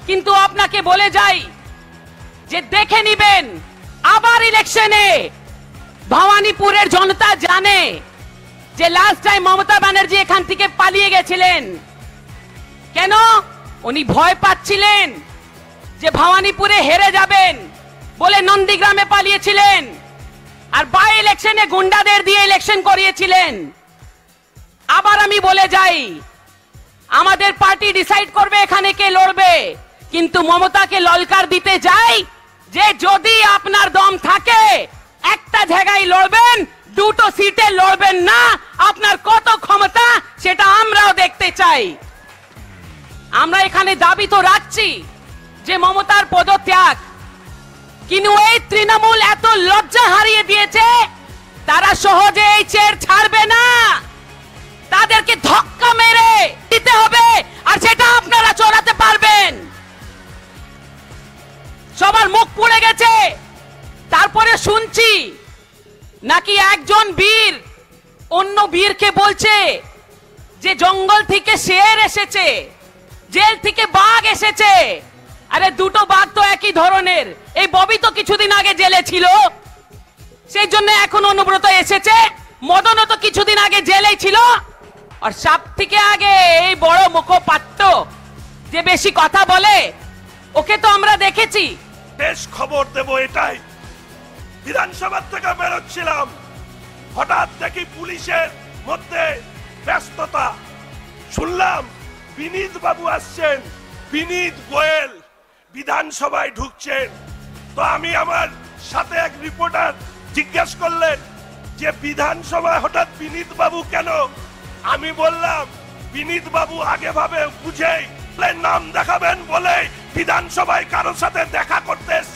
কিন্তু আপনাকে বলে যাই যে দেখে নিবেন আবার ইলেকশনে ভবানীপুরের জনতা জানে যে লাস্ট টাইম মমতা ব্যানার্জি এখান থেকে পালিয়ে গেছিলেন কেন? উনি ভয় পাচ্ছিলেন যে ভবানীপুরে হেরে যাবেন বলে নন্দীগ্রামে পালিয়েছিলেন আর বাই ইলেকশনে গুন্ডাদের দিয়ে ইলেকশন করিয়েছিলেন। আবার আমি বলে যাই আমাদের পার্টি ডিসাইড করবে এখানে কে লড়বে, কিন্তু মমতাকে ললকার দিতে যাই যে যদি আপনার দম থাকে একটা জায়গায় লড়বেন, দুটো সিটে লড়বেন না। আপনার কত ক্ষমতা সেটা আমরাও দেখতে চাই। আমরা এখানে দাবি তো রাখছি যে মমতার পদত্যাগ, কিন্তু এই তৃণমূল এত লজ্জা হারিয়ে দিয়েছে তারা সহজে এই চেয়ার ছাড়বে না, তাদেরকে ধাক্কা মেরে দিতে হবে আর সেটা আপনারা চড়াতে পারবেন। সবার মুখ পুড়ে গেছে, তারপরে শুনছি নাকি একজন বীর অন্য বীরকে বলছে যে জঙ্গল থেকে শের এসেছে, জেল থেকে বাঘ এসেছে। আরে দুটো বাঘ তো একই ধরনের। এই ববি তো কিছুদিন আগে জেলে ছিল, সেই জন্য এখন অনুব্রত এসেছে। মদনও তো কিছুদিন আগে জেলেই ছিল। আর সব থেকে আগে এই বড় মুখপাত্র যে বেশি কথা বলে ওকে তো আমরা দেখেছি। বেশ খবর দেব এটাই, বিধানসভা থেকে বেরোচ্ছিলাম, হঠাৎ দেখি পুলিশের মধ্যে ব্যস্ততা। শুনলাম বিনীত বাবু আসছেন, বিনীত গোয়েল বিধানসভায় ঢুকছেন। তো আমি আমার সাথে এক রিপোর্টার জিজ্ঞেস করলেন যে বিধানসভায় হঠাৎ বিনীত বাবু কেন? আমি বললাম বিনীত বাবু আগে ভাবে বুঝেই নাম দেখাবেন বলে বিধানসভায় কারোর সাথে দেখা করতে